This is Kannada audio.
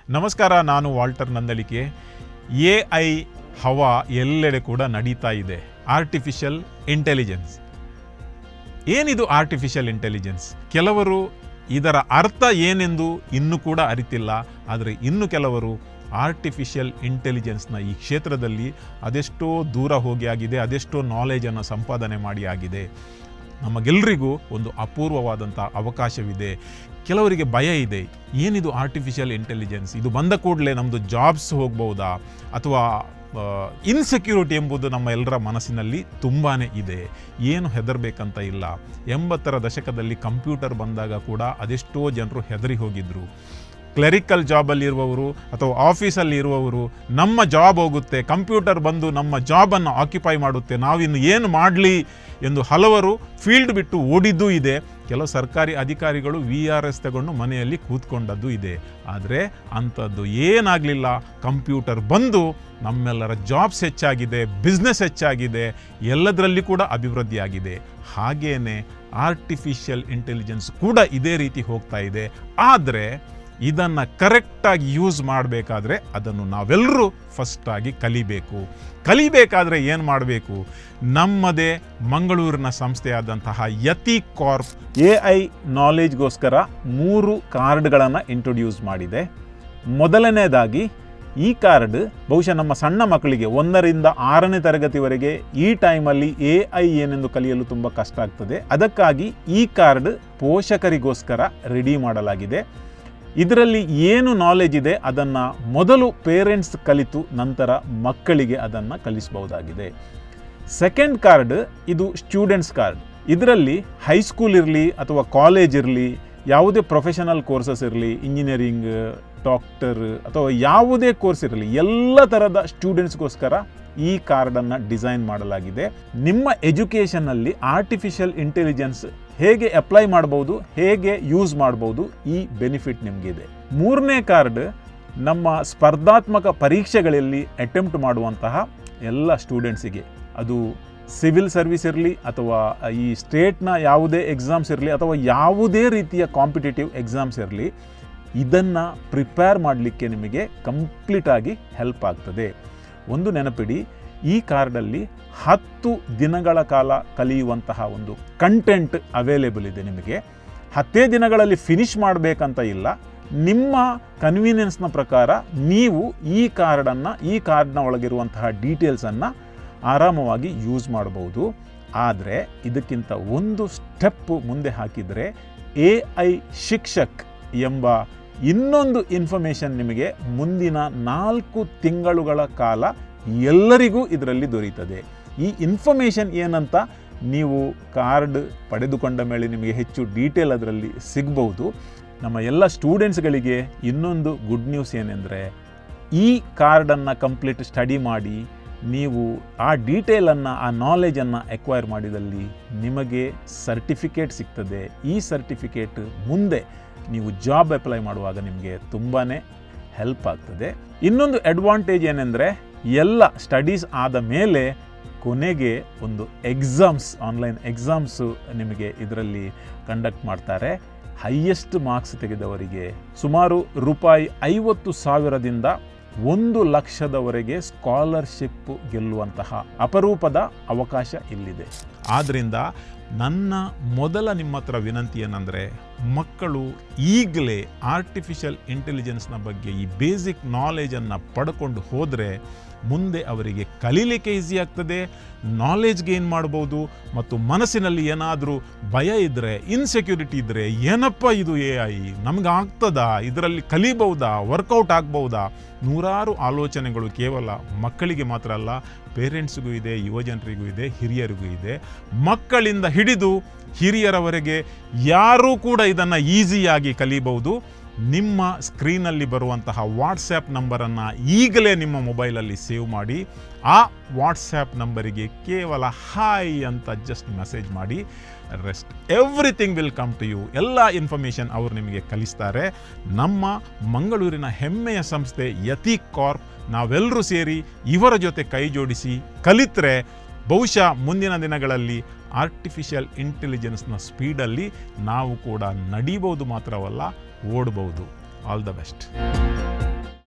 ನಮಸ್ಕಾರ, ನಾನು ವಾಲ್ಟರ್ ನಂದಳಿಕೆ. AI ಹವಾ ಎಲ್ಲೆಡೆ ಕೂಡ ನಡೀತಾ ಇದೆ. Artificial intelligence. ಏನಿದು ಆರ್ಟಿಫಿಷಿಯಲ್ ಇಂಟೆಲಿಜೆನ್ಸ್? ಕೆಲವರು ಇದರ ಅರ್ಥ ಏನೆಂದು ಇನ್ನೂ ಕೂಡ ಅರಿತಿಲ್ಲ. ಆದರೆ ಇನ್ನು ಕೆಲವರು ಆರ್ಟಿಫಿಷಿಯಲ್ ಇಂಟೆಲಿಜೆನ್ಸ್ನ ಈ ಕ್ಷೇತ್ರದಲ್ಲಿ ಅದೆಷ್ಟೋ ದೂರ ಹೋಗಿ ಆಗಿದೆ, ಅದೆಷ್ಟೋ ನಾಲೆಜನ್ನು ಸಂಪಾದನೆ ಮಾಡಿ ಆಗಿದೆ. ನಮಗೆಲ್ಲರಿಗೂ ಒಂದು ಅಪೂರ್ವವಾದಂಥ ಅವಕಾಶವಿದೆ. ಕೆಲವರಿಗೆ ಭಯ ಇದೆ, ಏನಿದು ಆರ್ಟಿಫಿಷಿಯಲ್ ಇಂಟೆಲಿಜೆನ್ಸ್? ಇದು ಬಂದ ಕೂಡಲೇ ನಮ್ಮದು ಜಾಬ್ಸ್ ಹೋಗ್ಬೋದಾ? ಅಥವಾ ಇನ್ಸೆಕ್ಯೂರಿಟಿ ಎಂಬುದು ನಮ್ಮ ಎಲ್ಲರ ಮನಸ್ಸಿನಲ್ಲಿ ತುಂಬಾ ಇದೆ. ಏನು ಹೆದರಬೇಕಂತ ಇಲ್ಲ. 80ರ ದಶಕದಲ್ಲಿ ಕಂಪ್ಯೂಟರ್ ಬಂದಾಗ ಕೂಡ ಅದೆಷ್ಟೋ ಜನರು ಹೆದರಿ ಹೋಗಿದ್ರು. ಕ್ಲೆರಿಕಲ್ ಜಾಬಲ್ಲಿ ಇರುವವರು ಅಥವಾ ಆಫೀಸಲ್ಲಿ ಇರುವವರು, ನಮ್ಮ ಜಾಬ್ ಹೋಗುತ್ತೆ, ಕಂಪ್ಯೂಟರ್ ಬಂದು ನಮ್ಮ ಜಾಬನ್ನು ಆಕ್ಯುಪೈ ಮಾಡುತ್ತೆ, ನಾವಿನ್ನು ಏನು ಮಾಡಲಿ ಎಂದು ಹಲವರು ಫೀಲ್ಡ್ ಬಿಟ್ಟು ಓಡಿದ್ದೂ ಇದೆ. ಕೆಲವು ಸರ್ಕಾರಿ ಅಧಿಕಾರಿಗಳು VRS ತಗೊಂಡು ಮನೆಯಲ್ಲಿ ಕೂತ್ಕೊಂಡದ್ದು ಇದೆ. ಆದರೆ ಅಂಥದ್ದು ಏನಾಗಲಿಲ್ಲ. ಕಂಪ್ಯೂಟರ್ ಬಂದು ನಮ್ಮೆಲ್ಲರ ಜಾಬ್ಸ್ ಹೆಚ್ಚಾಗಿದೆ, ಬಿಸ್ನೆಸ್ ಹೆಚ್ಚಾಗಿದೆ, ಎಲ್ಲದರಲ್ಲಿ ಕೂಡ ಅಭಿವೃದ್ಧಿಯಾಗಿದೆ. ಹಾಗೇನೆ ಆರ್ಟಿಫಿಷಿಯಲ್ ಇಂಟೆಲಿಜೆನ್ಸ್ ಕೂಡ ಇದೇ ರೀತಿ ಹೋಗ್ತಾ ಇದೆ. ಆದರೆ ಇದನ್ನು ಕರೆಕ್ಟಾಗಿ ಯೂಸ್ ಮಾಡಬೇಕಾದ್ರೆ ಅದನ್ನು ನಾವೆಲ್ಲರೂ ಫಸ್ಟಾಗಿ ಕಲಿಬೇಕಾದ್ರೆ ಏನು ಮಾಡಬೇಕು? ನಮ್ಮದೇ ಮಂಗಳೂರಿನ ಸಂಸ್ಥೆಯಾದಂತಹ ಯತಿ ಕಾರ್ಪ್ AI ನಾಲೆಜ್ಗೋಸ್ಕರ 3 ಕಾರ್ಡ್ಗಳನ್ನು ಇಂಟ್ರೊಡ್ಯೂಸ್ ಮಾಡಿದೆ. ಮೊದಲನೇದಾಗಿ ಈ ಕಾರ್ಡ್ ಬಹುಶಃ ನಮ್ಮ ಸಣ್ಣ ಮಕ್ಕಳಿಗೆ 1ರಿಂದ 6ನೇ ತರಗತಿವರೆಗೆ ಈ ಟೈಮಲ್ಲಿ AI ಏನೆಂದು ಕಲಿಯಲು ತುಂಬ ಕಷ್ಟ ಆಗ್ತದೆ. ಅದಕ್ಕಾಗಿ ಈ ಕಾರ್ಡ್ ಪೋಷಕರಿಗೋಸ್ಕರ ರೆಡಿ ಮಾಡಲಾಗಿದೆ. ಇದರಲ್ಲಿ ಏನು ನಾಲೆಜ್ ಇದೆ ಅದನ್ನು ಮೊದಲು ಪೇರೆಂಟ್ಸ್ ಕಲಿತು ನಂತರ ಮಕ್ಕಳಿಗೆ ಅದನ್ನು ಕಲಿಸಬಹುದಾಗಿದೆ. ಸೆಕೆಂಡ್ ಕಾರ್ಡ್ ಇದು ಸ್ಟೂಡೆಂಟ್ಸ್ ಕಾರ್ಡ್. ಇದರಲ್ಲಿ ಹೈಸ್ಕೂಲ್ ಇರಲಿ ಅಥವಾ ಕಾಲೇಜ್ ಇರಲಿ, ಯಾವುದೇ ಪ್ರೊಫೆಷನಲ್ ಕೋರ್ಸಸ್ ಇರಲಿ, ಇಂಜಿನಿಯರಿಂಗ್, ಡಾಕ್ಟರ್ ಅಥವಾ ಯಾವುದೇ ಕೋರ್ಸ್ ಇರಲಿ, ಎಲ್ಲ ಥರದ ಸ್ಟೂಡೆಂಟ್ಸ್ಗೋಸ್ಕರ ಈ ಕಾರ್ಡನ್ನು ಡಿಸೈನ್ ಮಾಡಲಾಗಿದೆ. ನಿಮ್ಮ ಎಜುಕೇಷನ್ನಲ್ಲಿ ಆರ್ಟಿಫಿಷಿಯಲ್ ಇಂಟೆಲಿಜೆನ್ಸ್ ಹೇಗೆ ಅಪ್ಲೈ ಮಾಡ್ಬೋದು, ಹೇಗೆ ಯೂಸ್ ಮಾಡ್ಬೋದು, ಈ ಬೆನಿಫಿಟ್ ನಿಮಗಿದೆ. 3ನೇ ಕಾರ್ಡ್ ನಮ್ಮ ಸ್ಪರ್ಧಾತ್ಮಕ ಪರೀಕ್ಷೆಗಳಲ್ಲಿ ಅಟೆಂಪ್ಟ್ ಮಾಡುವಂತಹ ಎಲ್ಲ ಸ್ಟೂಡೆಂಟ್ಸಿಗೆ, ಅದು ಸಿವಿಲ್ ಸರ್ವಿಸ್ ಇರಲಿ ಅಥವಾ ಈ ಸ್ಟೇಟ್ನ ಯಾವುದೇ ಎಕ್ಸಾಮ್ಸ್ ಇರಲಿ ಅಥವಾ ಯಾವುದೇ ರೀತಿಯ ಕಾಂಪಿಟೇಟಿವ್ ಎಕ್ಸಾಮ್ಸ್ ಇರಲಿ, ಇದನ್ನು ಪ್ರಿಪೇರ್ ಮಾಡಲಿಕ್ಕೆ ನಿಮಗೆ ಕಂಪ್ಲೀಟಾಗಿ ಹೆಲ್ಪ್ ಆಗ್ತದೆ. ಒಂದು ನೆನಪಿಡಿ, ಈ ಕಾರ್ಡಲ್ಲಿ 10 ದಿನಗಳ ಕಾಲ ಕಲಿಯುವಂತಹ ಒಂದು ಕಂಟೆಂಟ್ ಅವೈಲೇಬಲ್ ಇದೆ. ನಿಮಗೆ 10 ದಿನಗಳಲ್ಲಿ ಫಿನಿಷ್ ಮಾಡಬೇಕಂತ ಇಲ್ಲ. ನಿಮ್ಮ ಕನ್ವೀನಿಯನ್ಸ್ನ ಪ್ರಕಾರ ನೀವು ಈ ಕಾರ್ಡ್ನ ಒಳಗಿರುವಂತಹ ಡೀಟೇಲ್ಸನ್ನು ಆರಾಮವಾಗಿ ಯೂಸ್ ಮಾಡಬಹುದು. ಆದರೆ ಇದಕ್ಕಿಂತ ಒಂದು ಸ್ಟೆಪ್ ಮುಂದೆ ಹಾಕಿದರೆ AI ಶಿಕ್ಷಕ್ ಎಂಬ ಇನ್ನೊಂದು ಇನ್ಫಾರ್ಮೇಷನ್ ನಿಮಗೆ ಮುಂದಿನ 4 ತಿಂಗಳುಗಳ ಕಾಲ ಎಲ್ಲರಿಗೂ ಇದರಲ್ಲಿ ದೊರೆಯುತ್ತದೆ. ಈ ಇನ್ಫಾರ್ಮೇಷನ್ ಏನಂತ ನೀವು ಕಾರ್ಡ್ ಪಡೆದುಕೊಂಡ ಮೇಲೆ ನಿಮಗೆ ಹೆಚ್ಚು ಡೀಟೇಲ್ ಅದರಲ್ಲಿ ಸಿಗ್ಬೋದು. ನಮ್ಮ ಎಲ್ಲ ಸ್ಟೂಡೆಂಟ್ಸ್ಗಳಿಗೆ ಇನ್ನೊಂದು ಗುಡ್ ನ್ಯೂಸ್ ಏನೆಂದರೆ, ಈ ಕಾರ್ಡನ್ನು ಕಂಪ್ಲೀಟ್ ಸ್ಟಡಿ ಮಾಡಿ ನೀವು ಆ ಡೀಟೇಲನ್ನು, ಆ ನಾಲೆಜನ್ನು ಎಕ್ವೈರ್ ಮಾಡಿದಲ್ಲಿ ನಿಮಗೆ ಸರ್ಟಿಫಿಕೇಟ್ ಸಿಗ್ತದೆ. ಈ ಸರ್ಟಿಫಿಕೇಟ್ ಮುಂದೆ ನೀವು ಜಾಬ್ ಅಪ್ಲೈ ಮಾಡುವಾಗ ನಿಮಗೆ ತುಂಬಾ ಹೆಲ್ಪ್ ಆಗ್ತದೆ. ಇನ್ನೊಂದು ಅಡ್ವಾಂಟೇಜ್ ಏನೆಂದರೆ, ಎಲ್ಲ ಸ್ಟಡೀಸ್ ಆದ ಮೇಲೆ ಕೊನೆಗೆ ಒಂದು ಆನ್ಲೈನ್ ಎಕ್ಸಾಮ್ಸು ನಿಮಗೆ ಇದರಲ್ಲಿ ಕಂಡಕ್ಟ್ ಮಾಡ್ತಾರೆ. ಹೈಯೆಸ್ಟ್ ಮಾರ್ಕ್ಸ್ ತೆಗೆದವರಿಗೆ ಸುಮಾರು ₹50,000ದಿಂದ 1,00,000ದವರೆಗೆ ಸ್ಕಾಲರ್ಶಿಪ್ ಗೆಲ್ಲುವಂತಹ ಅಪರೂಪದ ಅವಕಾಶ ಇಲ್ಲಿದೆ. ಆದ್ದರಿಂದ ನನ್ನ ಮೊದಲ ನಿಮ್ಮ ಹತ್ರ ವಿನಂತಿ ಏನಂದರೆ, ಮಕ್ಕಳು ಈಗಲೇ ಆರ್ಟಿಫಿಷಿಯಲ್ ಇಂಟೆಲಿಜೆನ್ಸ್ನ ಬಗ್ಗೆ ಈ ಬೇಸಿಕ್ ನಾಲೆಜನ್ನು ಪಡ್ಕೊಂಡು ಹೋದರೆ ಮುಂದೆ ಅವರಿಗೆ ಕಲೀಲಿಕ್ಕೆ ಈಸಿ ಆಗ್ತದೆ, ನಾಲೆಜ್ ಗೇನ್ ಮಾಡ್ಬೋದು. ಮತ್ತು ಮನಸ್ಸಿನಲ್ಲಿ ಏನಾದರೂ ಭಯ ಇದ್ದರೆ, ಇನ್ಸೆಕ್ಯೂರಿಟಿ ಇದ್ದರೆ, ಏನಪ್ಪ ಇದು AI ನಮ್ಗೆ ಆಗ್ತದಾ, ಇದರಲ್ಲಿ ಕಲಿಬಹುದಾ, ವರ್ಕೌಟ್ ಆಗ್ಬಹುದಾ, ನೂರಾರು ಆಲೋಚನೆಗಳು ಕೇವಲ ಮಕ್ಕಳಿಗೆ ಮಾತ್ರ ಅಲ್ಲ, ಪೇರೆಂಟ್ಸ್ಗೂ ಇದೆ, ಯುವಜನರಿಗೂ ಇದೆ, ಹಿರಿಯರಿಗೂ ಇದೆ. ಮಕ್ಕಳಿಂದ ಹಿಡಿದು ಹಿರಿಯರವರೆಗೆ ಯಾರೂ ಕೂಡ ಇದನ್ನು ಈಸಿಯಾಗಿ ಕಲಿಬಹುದು. ನಿಮ್ಮ ಸ್ಕ್ರೀನಲ್ಲಿ ಬರುವಂತಹ ವಾಟ್ಸ್ಯಾಪ್ ನಂಬರನ್ನು ಈಗಲೇ ನಿಮ್ಮ ಮೊಬೈಲಲ್ಲಿ ಸೇವ್ ಮಾಡಿ. ಆ ವಾಟ್ಸ್ಯಾಪ್ ನಂಬರಿಗೆ ಕೇವಲ ಹಾಯ್ ಅಂತ ಜಸ್ಟ್ ಮೆಸೇಜ್ ಮಾಡಿ. Rest everything will come to you. ಎಲ್ಲ ಇನ್ಫಾರ್ಮೇಷನ್ ಅವರು ನಿಮಗೆ ಕಲಿಸ್ತಾರೆ. ನಮ್ಮ ಮಂಗಳೂರಿನ ಹೆಮ್ಮೆಯ ಸಂಸ್ಥೆ ಯತಿ ಕಾರ್ಪ್, ನಾವೆಲ್ಲರೂ ಸೇರಿ ಇವರ ಜೊತೆ ಕೈ ಜೋಡಿಸಿ ಕಲಿತರೆ ಬಹುಶಃ ಮುಂದಿನ ದಿನಗಳಲ್ಲಿ ಆರ್ಟಿಫಿಷಿಯಲ್ ಇಂಟೆಲಿಜೆನ್ಸ್ನ ಸ್ಪೀಡಲ್ಲಿ ನಾವು ಕೂಡ ನಡಿಬಹುದು ಮಾತ್ರವಲ್ಲ, ಓಡಬಹುದು. All the best.